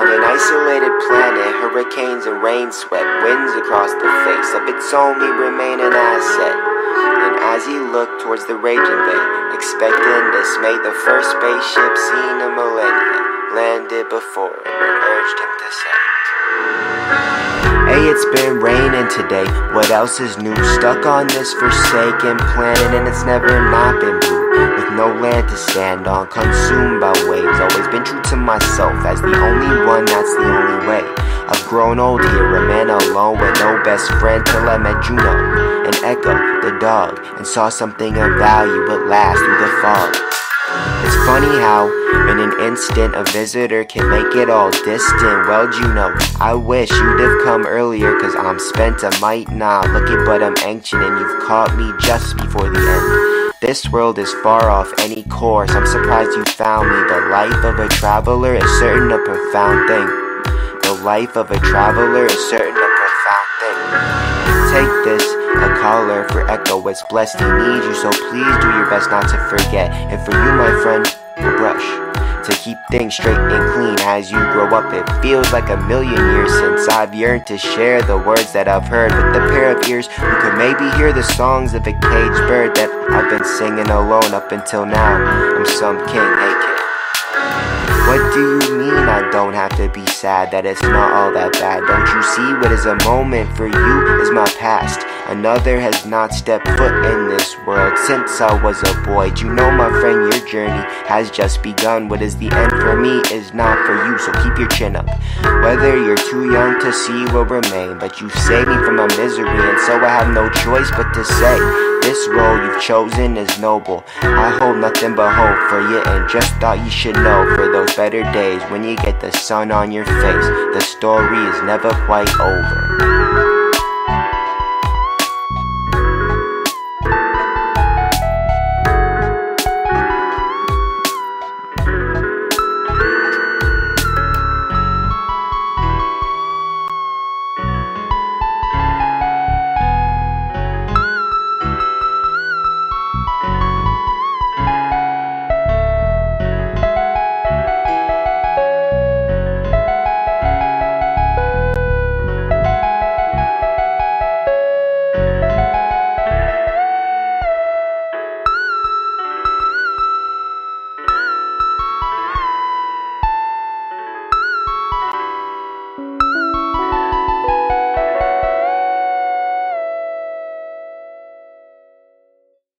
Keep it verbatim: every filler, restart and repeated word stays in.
On an isolated planet, hurricanes and rain swept winds across the face of its only remaining asset. And as he looked towards the raging bay, expecting dismay, the first spaceship seen in millennia landed before him and urged him to say, "Hey, it's been raining today, what else is new? Stuck on this forsaken planet and it's never not been blue. With no land to stand on, consumed by waves. Always been true to myself as the only one, that's the only way. I've grown old here, a man alone with no best friend, till I met Juno and Echo, the dog, and saw something of value at last through the fog. It's funny how, in an instant, a visitor can make it all distant. Well, Juno, I wish you'd have come earlier, cause I'm spent, I might not look it, but I'm ancient, and you've caught me just before the end. This world is far off any course, I'm surprised you found me. The life of a traveler is certain a profound thing. The life of a traveler is certain a profound thing. Take this, a caller for Echo, it's blessed he needs you, so please do your best not to forget. And for you, my friend, a brush to keep things straight and clean as you grow up. It feels like a million years since I've yearned to share the words that I've heard with a pair of ears who could maybe hear the songs of a caged bird that I've been singing alone up until now. I'm some king, hey kid. What do you mean I don't have to be sad, that it's not all that bad? Don't you see what is a moment for you is my past? Another has not stepped foot in this world since I was a boy. Do you know, my friend, your journey has just begun. What is the end for me is not for you, so keep your chin up. Whether you're too young to see will remain, but you've saved me from my misery, and so I have no choice but to say, this role you've chosen is noble. I hold nothing but hope for you, and just thought you should know, for those better days when you get the sun on your face, the story is never quite over.